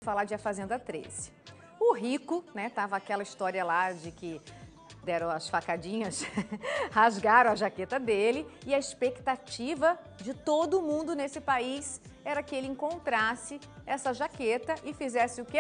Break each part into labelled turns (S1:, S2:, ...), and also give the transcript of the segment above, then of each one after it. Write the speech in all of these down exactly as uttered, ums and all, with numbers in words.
S1: falar de A Fazenda treze. O Rico, né, tava aquela história lá de que deram as facadinhas, rasgaram a jaqueta dele e a expectativa de todo mundo nesse país era que ele encontrasse essa jaqueta e fizesse o quê?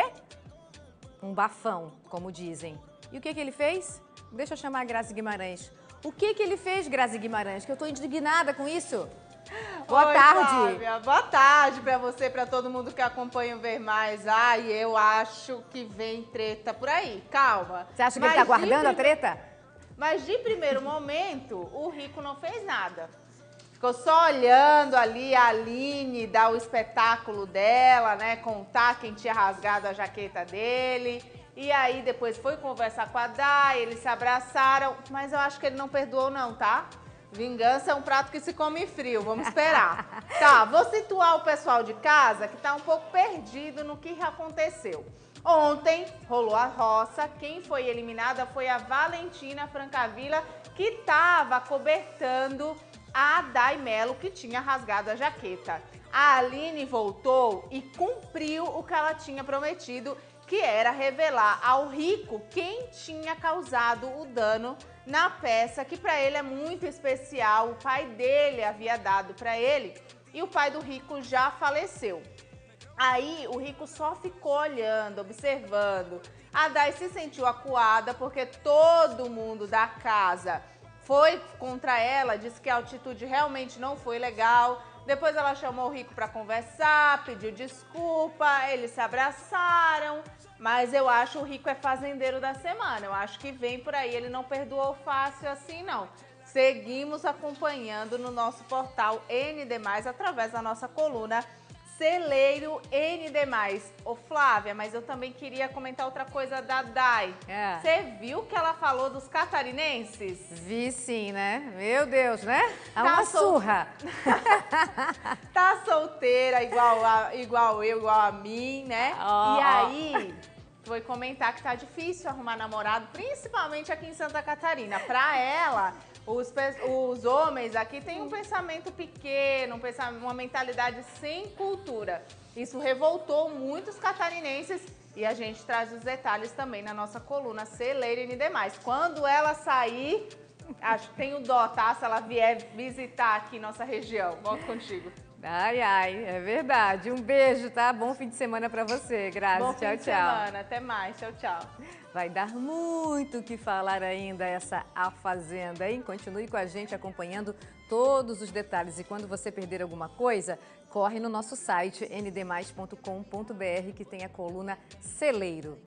S1: Um bafão, como dizem. E o que que ele fez? Deixa eu chamar a Grazi Guimarães. O que que ele fez, Grazi Guimarães? Que eu tô indignada com isso. Boa
S2: Oi,
S1: tarde.
S2: Flávia. Boa tarde para você, para todo mundo que acompanha o Ver Mais. Ai, eu acho que vem treta por aí. Calma.
S1: Você acha que
S2: Mas
S1: ele tá guardando
S2: de
S1: a treta?
S2: Mas de primeiro momento, o Rico não fez nada. Ficou só olhando ali a Aline dar o espetáculo dela, né? Contar quem tinha rasgado a jaqueta dele. E aí depois foi conversar com a Day, eles se abraçaram. Mas eu acho que ele não perdoou não, tá? Vingança é um prato que se come frio, vamos esperar. Tá, vou situar o pessoal de casa que tá um pouco perdido no que aconteceu. Ontem rolou a roça, quem foi eliminada foi a Valentina Francavilla, que estava cobertando a Day Melo, que tinha rasgado a jaqueta. A Aline voltou e cumpriu o que ela tinha prometido, que era revelar ao Rico quem tinha causado o dano na peça, que para ele é muito especial. O pai dele havia dado para ele e o pai do Rico já faleceu. Aí o Rico só ficou olhando, observando. A Day se sentiu acuada porque todo mundo da casa foi contra ela, disse que a atitude realmente não foi legal. Depois ela chamou o Rico para conversar, pediu desculpa, eles se abraçaram. Mas eu acho o Rico é fazendeiro da semana. Eu acho que vem por aí, ele não perdoou fácil assim não. Seguimos acompanhando no nosso portal N D mais, através da nossa coluna Celeiro N D mais. Ô Flávia, mas eu também queria comentar outra coisa da Day.
S1: É.
S2: Você viu o que ela falou dos catarinenses?
S1: Vi sim, né? Meu Deus, né? É
S2: Tá
S1: uma
S2: sol-
S1: surra.
S2: Tá solteira igual, a, igual eu, igual a mim, né?
S1: Ó,
S2: E
S1: ó.
S2: aí, foi comentar que tá difícil arrumar namorado, principalmente aqui em Santa Catarina. Pra ela, os, pe- os homens aqui têm um pensamento pequeno, um pensamento, uma mentalidade sem cultura. Isso revoltou muitos catarinenses e a gente traz os detalhes também na nossa coluna Celeiro N D mais. Quando ela sair, acho que tenho dó, tá? Se ela vier visitar aqui nossa região. Volto contigo.
S1: Ai, ai, é verdade. Um beijo, tá? Bom fim de semana pra você, Grazi.
S2: Bom
S1: tchau,
S2: fim de
S1: tchau.
S2: semana. Até mais. Tchau, tchau.
S1: Vai dar muito o que falar ainda essa A Fazenda, hein? Continue com a gente acompanhando todos os detalhes. E quando você perder alguma coisa, corre no nosso site n d mais ponto com ponto b r que tem a coluna Celeiro.